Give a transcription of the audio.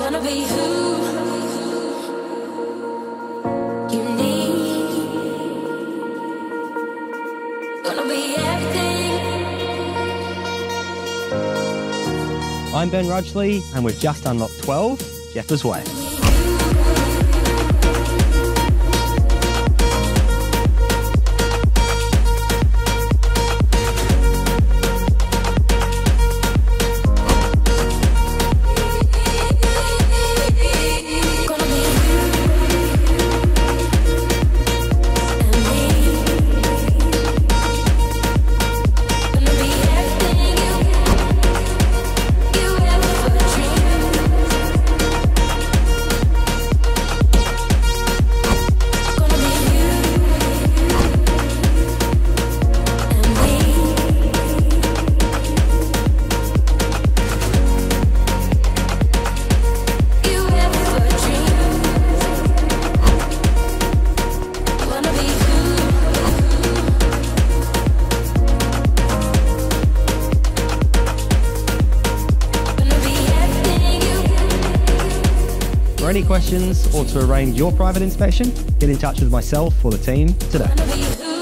Wanna be who you need. Gonna be everything. I'm Ben Rudgeley, and we've just unlocked 12 Jeffers Way. For any questions or to arrange your private inspection, get in touch with myself or the team today.